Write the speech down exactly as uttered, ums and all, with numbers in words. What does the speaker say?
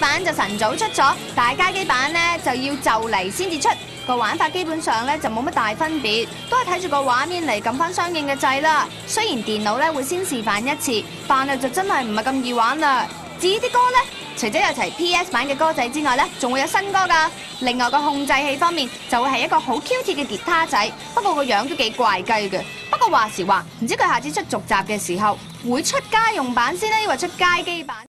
版就晨早出咗，但係街機版咧就要就嚟先至出。個玩法基本上咧就冇乜大分別，都係睇住個畫面嚟撳翻相應嘅掣啦。雖然電腦咧會先示範一次，但係就真係唔係咁易玩啦。至於啲歌咧，除咗有齊 P S 版嘅歌仔之外咧，仲會有新歌㗎。另外個控制器方面就會係一個好 Q 鐵嘅吉他仔，不過個樣都幾怪雞嘅。不過話時話，唔知佢下次出續集嘅時候會出家用版先呢，抑或出街機版？